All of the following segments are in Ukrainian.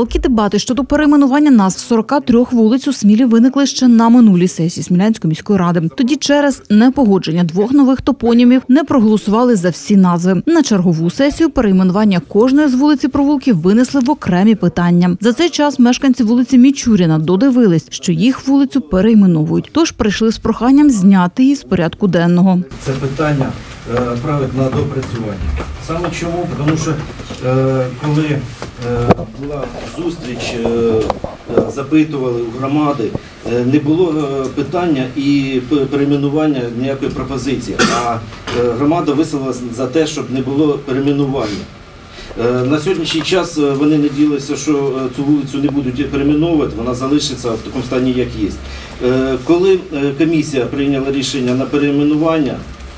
Палкі дебати щодо перейменування назв 43 вулиць у Смілі виникли ще на минулій сесії Смілянської міської ради. Тоді через непогодження двох нових топонімів не проголосували за всі назви. На чергову сесію перейменування кожної з вулиць і провулків винесли в окремі питання. За цей час мешканці вулиці Мічуріна додивились, що їх вулицю перейменовують. Тож прийшли з проханням зняти її з порядку денного. Це питання править на допрацювання. Саме чому? Тому що коли була зустріч, запитували у громади, не було питання і перейменування ніякої пропозиції, а громада висловилася за те, щоб не було перейменування. На сьогоднішній час вони надіялися, що цю вулицю не будуть перейменовувати, вона залишиться в такому стані, як є. Коли комісія прийняла рішення на перейменування,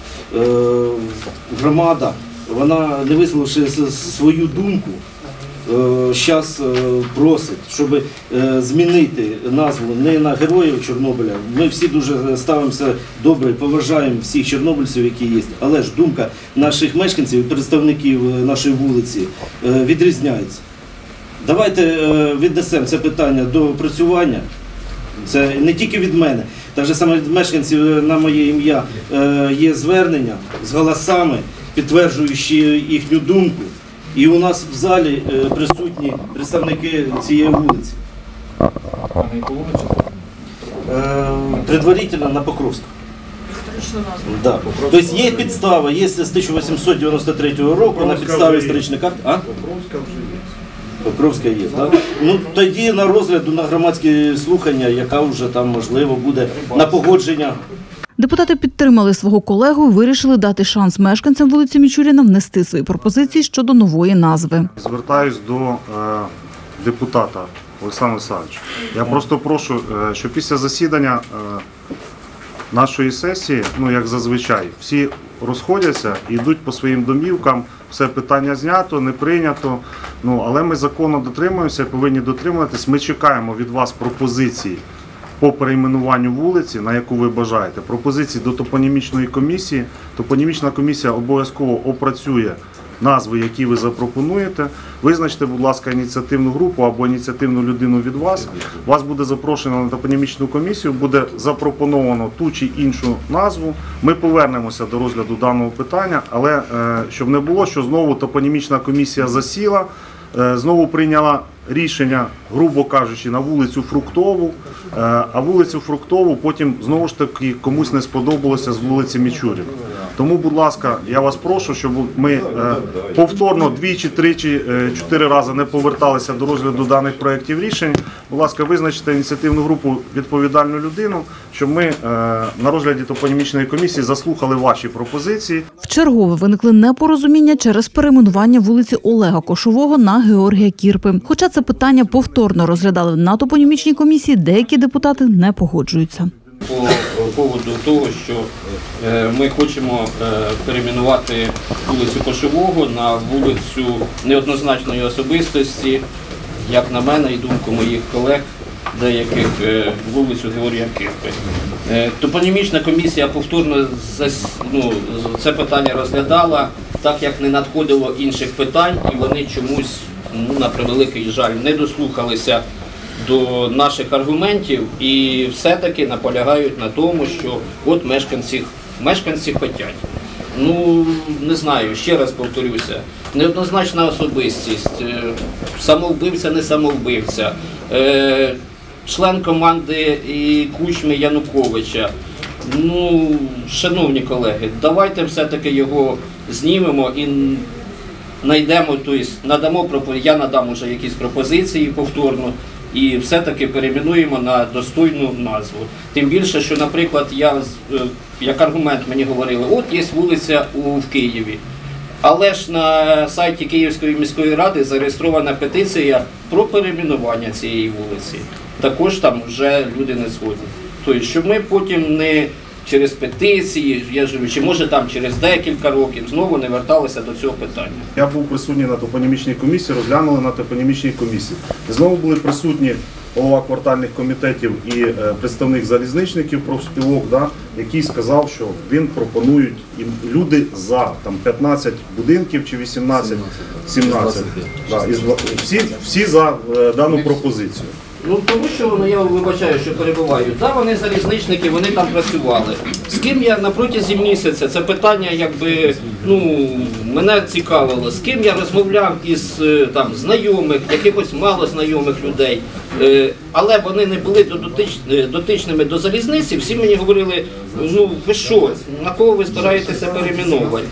громада, вона, не висловивши свою думку, зараз просить, щоб змінити назву не на Героїв Чорнобиля. Ми всі дуже ставимося добре, поважаємо всіх чорнобильців, які є, але ж думка наших мешканців, представників нашої вулиці відрізняється. Давайте віднесемо це питання до опрацювання. Це не тільки від мене, так же саме від мешканців на моє ім'я є звернення з голосами, підтверджуючи їхню думку. І у нас в залі присутні представники цієї вулиці. Предварительно на Покровську. Да. Тобто є підстава, є з 1893 року на підставі історичної карти. Покровська вже є. Покровська є, так? Ну, тоді на розгляду, на громадські слухання, яка вже там, можливо, буде на погодження. Депутати підтримали свого колегу і вирішили дати шанс мешканцям вулиці Мічуріна внести свої пропозиції щодо нової назви. Звертаюсь до депутата Олександра Олександровича. Я просто прошу, що після засідання нашої сесії, ну як зазвичай, всі розходяться і йдуть по своїм домівкам, все питання знято, не прийнято, але ми законно дотримуємося, повинні дотримуватись. Ми чекаємо від вас пропозиції по перейменуванню вулиці, на яку ви бажаєте, пропозиції до топонімічної комісії. Топонімічна комісія обов'язково опрацює назви, які ви запропонуєте. Визначте, будь ласка, ініціативну групу або ініціативну людину від вас. Вас буде запрошено на топонімічну комісію, буде запропоновано ту чи іншу назву. Ми повернемося до розгляду даного питання, але щоб не було, що знову топонімічна комісія засіла, знову прийняла рішення, грубо кажучи, на вулицю Фруктову, а вулицю Фруктову потім знову ж таки комусь не сподобалося з вулиці Мічуріна. Тому, будь ласка, я вас прошу, щоб ми повторно двічі, тричі, 4 рази не поверталися до розгляду даних проєктів рішень. Будь ласка, визначте ініціативну групу, відповідальну людину, щоб ми на розгляді топонімічної комісії заслухали ваші пропозиції. Вчергове виникли непорозуміння через перейменування вулиці Олега Кошового на Георгія Кірпи. Хоча це питання повторно розглядали на топонімічній комісії, деякі депутати не погоджуються. По поводу того, що ми хочемо перейменувати вулицю Кошового на вулицю неоднозначної особистості, як на мене і думку моїх колег, деяких вулицю Георгія Кірпи. Топонімічна комісія повторно це питання розглядала, так як не надходило інших питань, і вони чомусь, на превеликий жаль, не дослухалися до наших аргументів і все-таки наполягають на тому, що от мешканці хочуть. Не знаю, ще раз повторюся, неоднозначна особистість, самовбивця, не самовбивця, член команди і Кучми Януковича. Шановні колеги, давайте все-таки його знімемо і надамо я надам уже якісь пропозиції повторно, і все-таки перейменуємо на достойну назву. Тим більше, що, наприклад, як аргумент мені говорили, от є вулиця в Києві. Але ж на сайті Київської міської ради зареєстрована петиція про перейменування цієї вулиці. Також там вже люди не згодні. Тобто, щоб ми потім не через петиції, чи може там через декілька років знову не верталися до цього питання. Я був присутній на топонімічній комісії, розглянули на топонімічній комісії. Знову були присутні голова квартальних комітетів і представник залізничників профспілок, да, який сказав, що він пропонують і люди за там 15 будинків чи 18, 17. Да, всі за дану пропозицію. Ну тому що я вибачаю, що перебуваю. Да, вони залізничники, вони там працювали. З ким я на протязі місяця, це питання якби, мене цікавило, з ким я розмовляв із там знайомих, якихось мало знайомих людей, але вони не були дотичними до залізниці, всі мені говорили, ви що, на кого ви збираєтеся перейменовувати?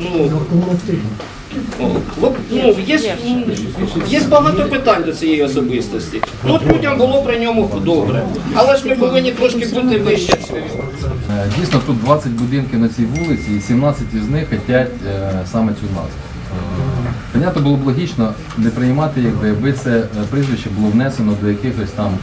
Є багато питань до цієї особистості. Людям було при ньому добре. Але ж ми повинні трошки бути вище цього. Дійсно, тут 20 будинків на цій вулиці, і 17 із них хочуть саме цю назву. Понятно, було б логічно не приймати, якби це прізвище було внесено до якихось там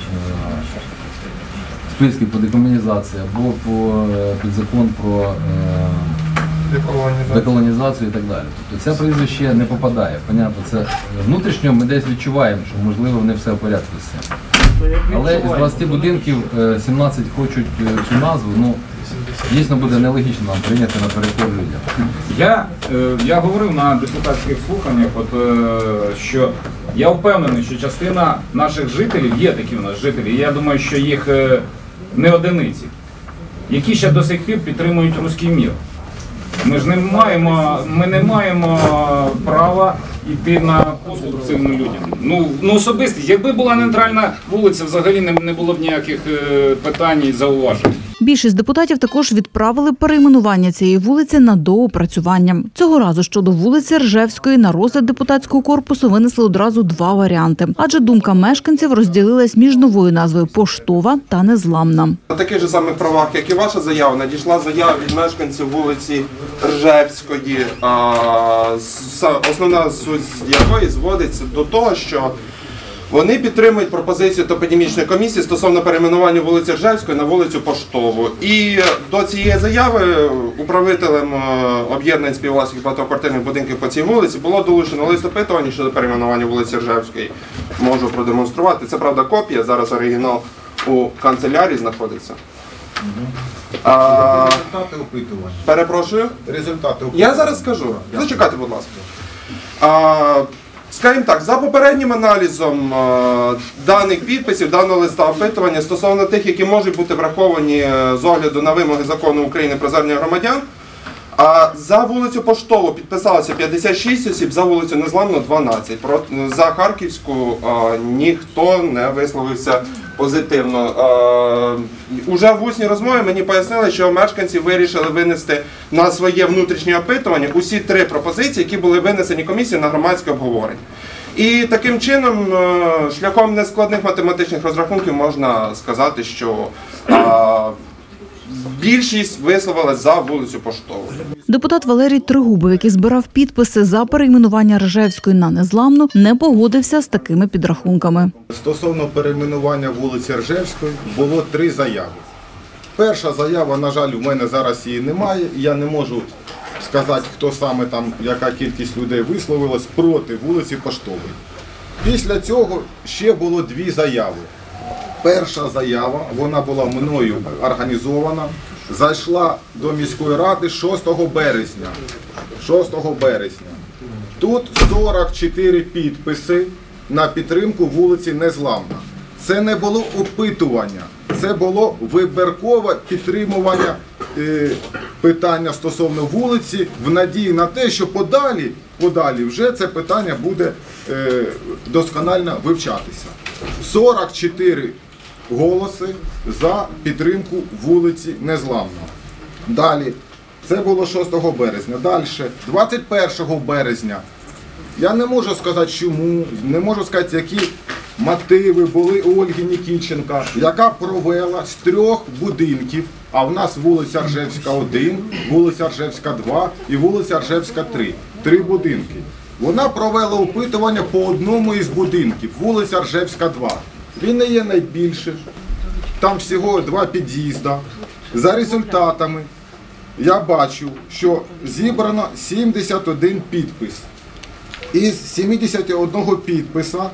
списків по декомунізації або під закон про деколонізацію і так далі. Тобто це прізвище не попадає. Понятно, це внутрішньо ми десь відчуваємо, що можливо не все в порядку з цим. Але із 20 будинків 17 хочуть цю назву, дійсно буде нелогічно нам прийняти наперекор людям. Я говорив на депутатських слуханнях, що я впевнений, що частина наших жителів, є такі у нас жителі, і я думаю, що їх не одиниці, які ще до сих пір підтримують руський мір. Ми не маємо права йти на послуг цим людям. Особистість, якби була нейтральна вулиця, взагалі не було б ніяких питань і зауважень. Більшість депутатів також відправили перейменування цієї вулиці на доопрацювання. Цього разу щодо вулиці Ржевської на розгляд депутатського корпусу винесли одразу два варіанти. Адже думка мешканців розділилась між новою назвою «Поштова» та «Незламна». На таких же самих правах, як і ваша заява, надійшла заява від мешканців вулиці Ржевської, основна суть якої зводиться до того, що вони підтримують пропозицію топонімічної комісії стосовно перейменування вулиці Ржевської на вулицю Поштову. І до цієї заяви управителем об'єднань співвласників багатоквартирних будинків по цій вулиці було долучено лист опитування щодо перейменування вулиці Ржевської. Можу продемонструвати. Це, правда, копія, зараз оригінал у канцелярії знаходиться. Результати опитування. Перепрошую? Результати опитування. Я зараз скажу. Зачекайте, будь ласка. Скажімо так, за попереднім аналізом даних підписів, даного листа опитування стосовно тих, які можуть бути враховані з огляду на вимоги закону України про звернення громадян, за вулицю Поштову підписалося 56 осіб, за вулицю Незламну 12. За Харківську ніхто не висловився позитивно. Уже в усній розмові мені пояснили, що мешканці вирішили винести на своє внутрішнє опитування усі три пропозиції, які були винесені комісією на громадське обговорення. І таким чином, шляхом нескладних математичних розрахунків можна сказати, що більшість висловилась за вулицю Поштову. Депутат Валерій Тригубов, який збирав підписи за перейменування Ржевської на Незламну, не погодився з такими підрахунками. Стосовно перейменування вулиці Ржевської було 3 заяви. Перша заява, на жаль, у мене зараз її немає. Я не можу сказати, хто саме там, яка кількість людей висловилась проти вулиці Поштової. Після цього ще було 2 заяви. Перша заява, вона була мною організована, зайшла до міської ради 6 березня. 6 березня. Тут 44 підписи на підтримку вулиці Незламна. Це не було опитування, це було вибіркове підтримування питання стосовно вулиці в надії на те, що подалі вже це питання буде досконально вивчатися. 44 голоси за підтримку вулиці Незламна. Далі, це було 6 березня. Далі, 21 березня, я не можу сказати чому, не можу сказати, які мотиви були у Ольги Нікітченка, яка провела з 3 будинків, а в нас вулиця Ржевська 1, вулиця Ржевська 2 і вулиця Ржевська 3. 3 будинки. Вона провела опитування по одному із будинків, вулиця Ржевська 2. Він не є найбільшим, там всього 2 під'їзди. За результатами я бачу, що зібрано 71 підпис. Із 71 підписа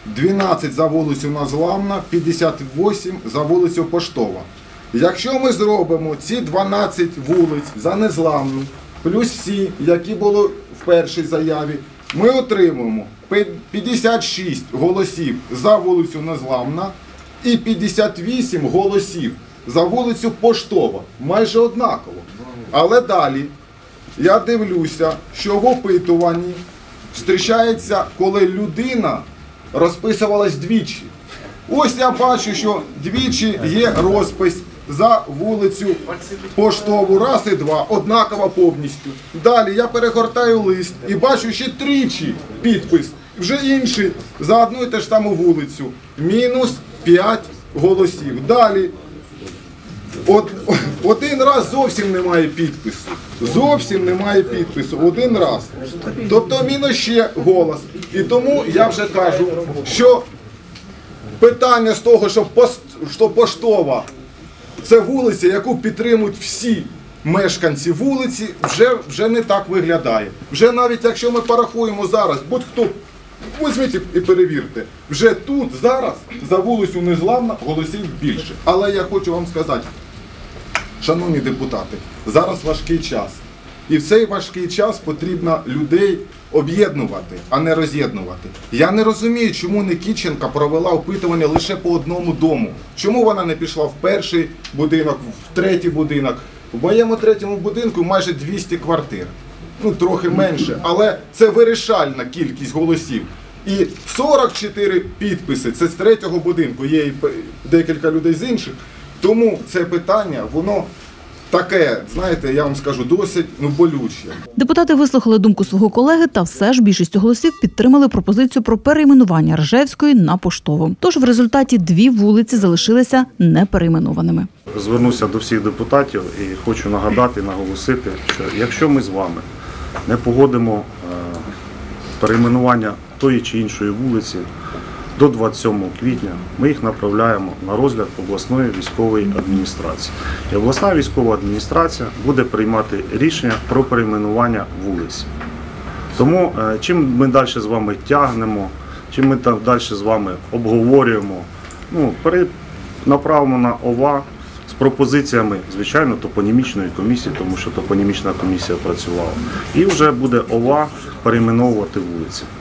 12 за вулицю Незламна, 58 за вулицю Поштова. Якщо ми зробимо ці 12 вулиць за Незламну, плюс всі, які були в першій заяві, ми отримуємо 56 голосів за вулицю Незламна і 58 голосів за вулицю Поштова. Майже однаково. Але далі я дивлюся, що в опитуванні зустрічається, коли людина розписувалась двічі. Ось я бачу, що двічі є розпис за вулицю Поштову, раз і два, однакова повністю. Далі я перегортаю лист і бачу ще тричі підпис, вже інший за одну і те ж саму вулицю. Мінус 5 голосів. Далі один раз зовсім немає підпису. Зовсім немає підпису. Один раз. Тобто мінус ще голос. І тому я вже кажу, що питання з того, що Поштова – це вулиця, яку підтримують всі мешканці вулиці, вже не так виглядає. Вже навіть якщо ми порахуємо зараз, будь-хто, візьміть і перевірте, вже тут зараз за вулицю Незламна голосів більше. Але я хочу вам сказати, шановні депутати, зараз важкий час. І в цей важкий час потрібно людей об'єднувати, а не роз'єднувати. Я не розумію, чому Никітченка провела опитування лише по одному дому. Чому вона не пішла в перший будинок, в третій будинок. В моєму третьому будинку майже 200 квартир. Ну, трохи менше, але це вирішальна кількість голосів. І 44 підписи, це з третього будинку, є і декілька людей з інших. Тому це питання, воно таке, знаєте, я вам скажу, досить болюче. Депутати вислухали думку свого колеги та все ж більшістю голосів підтримали пропозицію про перейменування Ржевської на Поштову. Тож в результаті 2 вулиці залишилися неперейменованими. Звернуся до всіх депутатів і хочу нагадати, наголосити, що якщо ми з вами не погодимо перейменування тої чи іншої вулиці до 27 квітня, ми їх направляємо на розгляд обласної військової адміністрації. І обласна військова адміністрація буде приймати рішення про перейменування вулиць. Тому чим ми далі з вами тягнемо, чим ми далі з вами обговорюємо, направимо на ОВА з пропозиціями, звичайно, топонімічної комісії, тому що топонімічна комісія працювала. І вже буде ОВА перейменовувати вулиці.